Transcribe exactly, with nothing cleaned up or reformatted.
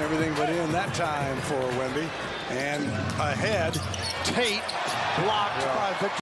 everything but in that time for Wemby. And ahead, Tate blocked yeah. by Victor.